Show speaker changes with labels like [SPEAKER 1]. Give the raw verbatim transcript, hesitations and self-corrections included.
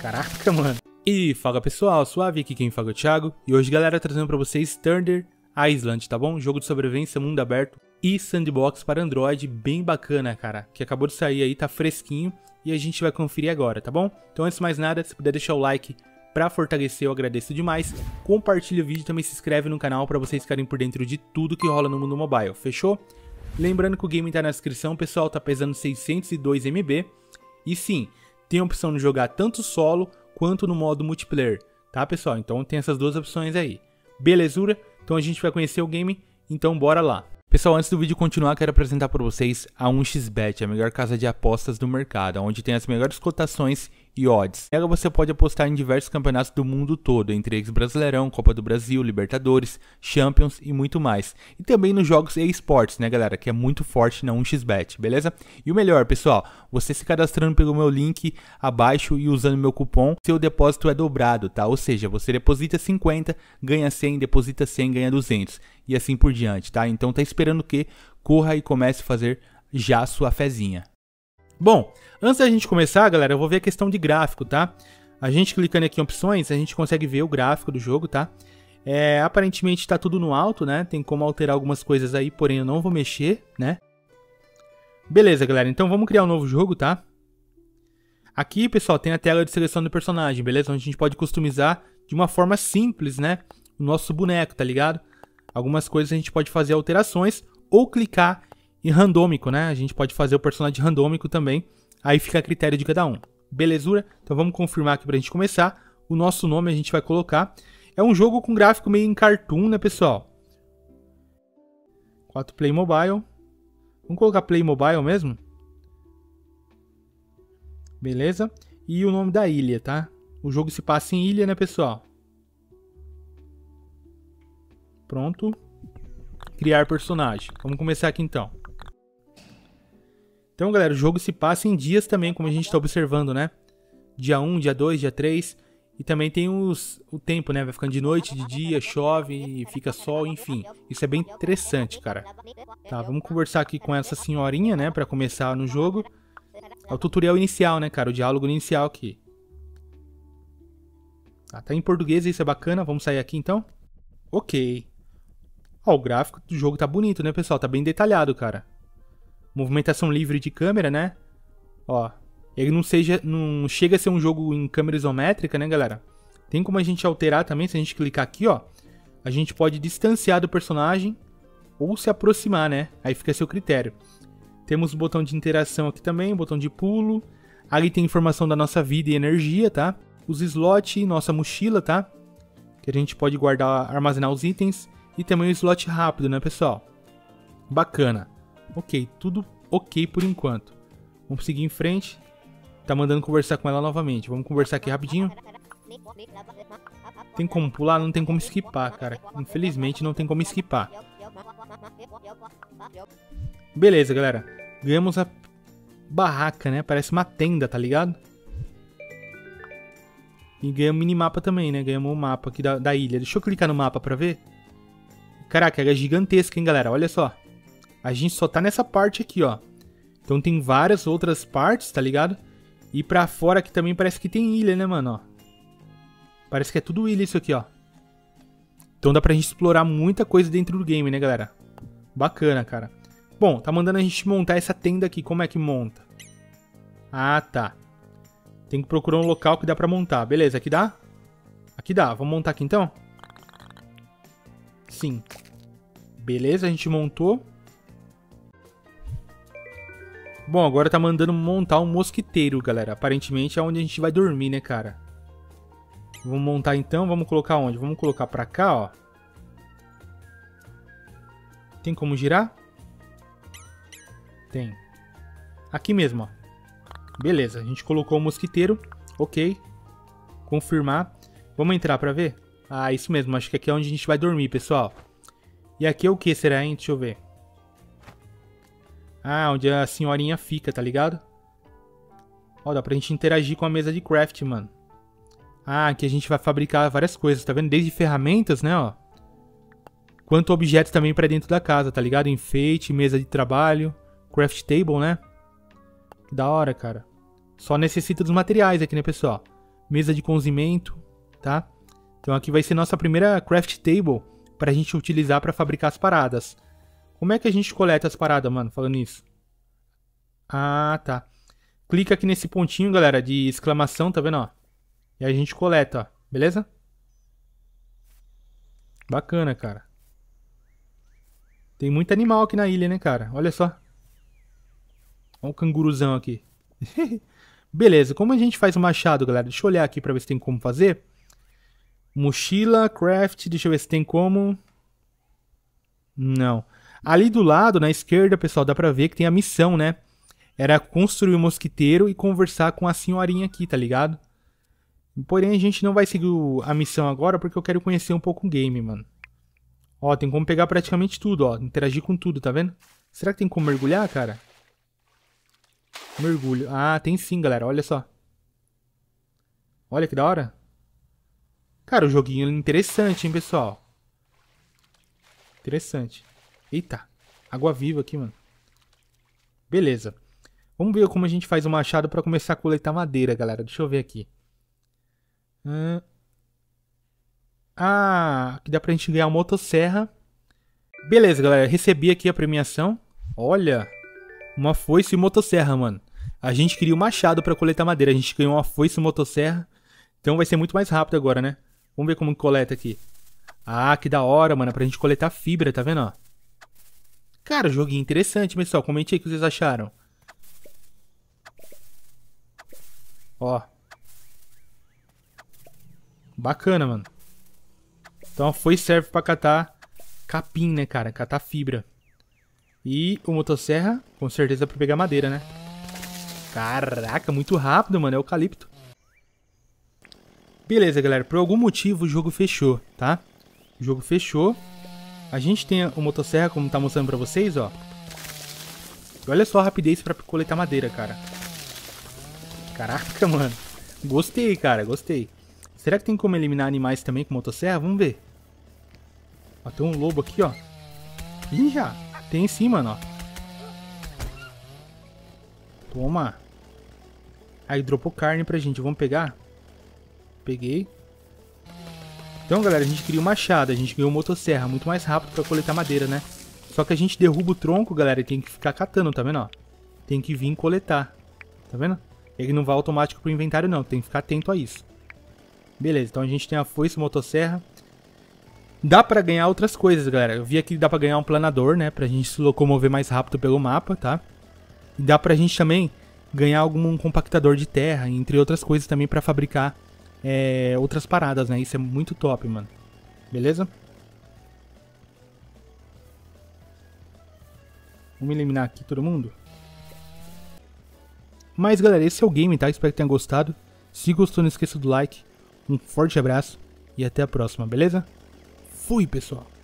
[SPEAKER 1] Caraca, mano. E fala pessoal, suave, aqui quem fala é o Thiago. E hoje, galera, trazendo pra vocês Thunder Island, tá bom? Jogo de sobrevivência, mundo aberto e sandbox para Android, bem bacana, cara. Que acabou de sair aí, tá fresquinho e a gente vai conferir agora, tá bom? Então, antes de mais nada, se puder deixar o like pra fortalecer, eu agradeço demais. Compartilha o vídeo e também se inscreve no canal pra vocês ficarem por dentro de tudo que rola no mundo mobile, fechou? Lembrando que o game tá na descrição, pessoal, tá pesando seiscentos e dois megabytes. E sim, tem a opção de jogar tanto solo quanto no modo multiplayer, tá, pessoal? Então tem essas duas opções aí. Belezura? Então a gente vai conhecer o game, então bora lá. Pessoal, antes do vídeo continuar, quero apresentar para vocês a um x bet, a melhor casa de apostas do mercado, onde tem as melhores cotações e odds. Nela você pode apostar em diversos campeonatos do mundo todo, entre eles Brasileirão, Copa do Brasil, Libertadores, Champions e muito mais. E também nos jogos e-sports, né, galera, que é muito forte na um x bet, beleza? E o melhor, pessoal, você se cadastrando pelo meu link abaixo e usando meu cupom, seu depósito é dobrado, tá? Ou seja, você deposita cinquenta, ganha cem, deposita cem, ganha duzentos. E assim por diante, tá? Então tá esperando o quê? Corra e comece a fazer já a sua fezinha. Bom, antes da gente começar, galera, eu vou ver a questão de gráfico, tá? A gente clicando aqui em opções, a gente consegue ver o gráfico do jogo, tá? É, aparentemente tá tudo no alto, né? Tem como alterar algumas coisas aí, porém eu não vou mexer, né? Beleza, galera, então vamos criar um novo jogo, tá? Aqui, pessoal, tem a tela de seleção do personagem, beleza? Onde a gente pode customizar de uma forma simples, né? O nosso boneco, tá ligado? Algumas coisas a gente pode fazer alterações ou clicar em randômico, né? A gente pode fazer o personagem randômico também. Aí fica a critério de cada um. Belezura? Então vamos confirmar aqui pra gente começar. O nosso nome a gente vai colocar. É um jogo com gráfico meio em cartoon, né, pessoal? quatro Play Mobile. Vamos colocar Play Mobile mesmo? Beleza? E o nome da ilha, tá? O jogo se passa em ilha, né, pessoal? Pronto. Criar personagem. Vamos começar aqui então. Então, galera, o jogo se passa em dias também, como a gente está observando, né? Dia um, dia dois, dia três. E também tem os, o tempo, né? Vai ficando de noite, de dia, chove, fica sol, enfim. Isso é bem interessante, cara. Tá, vamos conversar aqui com essa senhorinha, né? Pra começar no jogo. É o tutorial inicial, né, cara? O diálogo inicial aqui. Tá, tá em português, isso é bacana. Vamos sair aqui então. Ok. Ó, o gráfico do jogo tá bonito, né, pessoal? Tá bem detalhado, cara. Movimentação livre de câmera, né? Ó, ele não, seja, não chega a ser um jogo em câmera isométrica, né, galera? Tem como a gente alterar também, se a gente clicar aqui, ó. A gente pode distanciar do personagem ou se aproximar, né? Aí fica a seu critério. Temos o botão de interação aqui também, o botão de pulo. Ali tem informação da nossa vida e energia, tá? Os slots, nossa mochila, tá? Que a gente pode guardar, armazenar os itens. E também o slot rápido, né, pessoal? Bacana. Ok, tudo ok por enquanto. Vamos seguir em frente. Tá mandando conversar com ela novamente. Vamos conversar aqui rapidinho. Tem como pular? Não tem como esquipar, cara. Infelizmente não tem como esquipar. Beleza, galera. Ganhamos a barraca, né? Parece uma tenda, tá ligado? E ganhamos o minimapa também, né? Ganhamos o mapa aqui da, da ilha. Deixa eu clicar no mapa pra ver. Caraca, ela é gigantesca, hein, galera? Olha só. A gente só tá nessa parte aqui, ó. Então tem várias outras partes, tá ligado? E pra fora aqui também parece que tem ilha, né, mano? Ó. Parece que é tudo ilha isso aqui, ó. Então dá pra gente explorar muita coisa dentro do game, né, galera? Bacana, cara. Bom, tá mandando a gente montar essa tenda aqui. Como é que monta? Ah, tá. Tem que procurar um local que dá pra montar. Beleza, aqui dá? Aqui dá. Vamos montar aqui então? Sim. Beleza, a gente montou. Bom, agora tá mandando montar um mosquiteiro, galera. Aparentemente é onde a gente vai dormir, né, cara? Vamos montar então. Vamos colocar onde? Vamos colocar pra cá, ó. Tem como girar? Tem. Aqui mesmo, ó. Beleza, a gente colocou o mosquiteiro. Ok. Confirmar. Vamos entrar pra ver? Ah, isso mesmo. Acho que aqui é onde a gente vai dormir, pessoal. E aqui é o que será, hein? Deixa eu ver. Ah, onde a senhorinha fica, tá ligado? Ó, dá pra gente interagir com a mesa de craft, mano. Ah, aqui a gente vai fabricar várias coisas, tá vendo? Desde ferramentas, né, ó. Quanto objetos também pra dentro da casa, tá ligado? Enfeite, mesa de trabalho, craft table, né? Que da hora, cara. Só necessita dos materiais aqui, né, pessoal? mesa de cozimento, tá? Então aqui vai ser nossa primeira craft table pra gente utilizar pra fabricar as paradas. Como é que a gente coleta as paradas, mano, falando isso? Ah, tá. Clica aqui nesse pontinho, galera, de exclamação, tá vendo, ó? E aí a gente coleta, ó, beleza? Bacana, cara. Tem muito animal aqui na ilha, né, cara? Olha só. Olha o canguruzão aqui. Beleza, como a gente faz o machado, galera? Deixa eu olhar aqui pra ver se tem como fazer. Mochila, craft, deixa eu ver se tem como... Não. Ali do lado, na esquerda, pessoal, dá pra ver que tem a missão, né? Era construir um mosquiteiro e conversar com a senhorinha aqui, tá ligado? Porém, a gente não vai seguir a missão agora porque eu quero conhecer um pouco o game, mano. Ó, tem como pegar praticamente tudo, ó. Interagir com tudo, tá vendo? Será que tem como mergulhar, cara? Mergulho. Ah, tem sim, galera. Olha só. Olha que da hora. Cara, o joguinho é interessante, hein, pessoal? Interessante. Eita. Água viva aqui, mano. Beleza. Vamos ver como a gente faz o machado pra começar a coletar madeira, galera. Deixa eu ver aqui. Hum... Ah, aqui dá pra gente ganhar uma motosserra. Beleza, galera. Recebi aqui a premiação. Olha. Uma foice e motosserra, mano. A gente queria o machado pra coletar madeira. A gente ganhou uma foice e motosserra. Então vai ser muito mais rápido agora, né? Vamos ver como coleta aqui. Ah, que da hora, mano. É pra gente coletar fibra, tá vendo, ó? Cara, joguinho interessante, pessoal. Comente aí o que vocês acharam. Ó. Bacana, mano. Então a foice serve pra catar capim, né, cara? Catar fibra. E o motosserra, com certeza, pra pegar madeira, né? Caraca, muito rápido, mano. É o eucalipto. Beleza, galera. Por algum motivo o jogo fechou, tá? O jogo fechou. A gente tem o motosserra, como tá mostrando pra vocês, ó. E olha só a rapidez pra coletar madeira, cara. Caraca, mano. Gostei, cara. Gostei. Será que tem como eliminar animais também com motosserra? Vamos ver. Ó, tem um lobo aqui, ó. Ih, já. Tem sim, mano, ó. Toma. Aí, dropou carne pra gente. Vamos pegar? Peguei. Então, galera, a gente cria um machado. A gente ganhou motosserra. Muito mais rápido pra coletar madeira, né? Só que a gente derruba o tronco, galera, e tem que ficar catando, tá vendo, ó? Tem que vir coletar. Tá vendo? Ele não vai automático pro inventário, não. Tem que ficar atento a isso. Beleza, então a gente tem a foice, motosserra. Dá pra ganhar outras coisas, galera. Eu vi aqui que dá pra ganhar um planador, né? Pra gente se locomover mais rápido pelo mapa, tá? E dá pra gente também ganhar algum compactador de terra, entre outras coisas também pra fabricar é, outras paradas, né? Isso é muito top, mano. Beleza? Vamos eliminar aqui todo mundo. Mas, galera, esse é o game, tá? Espero que tenha gostado. Se gostou, não esqueça do like. Um forte abraço e até a próxima, beleza? Fui, pessoal!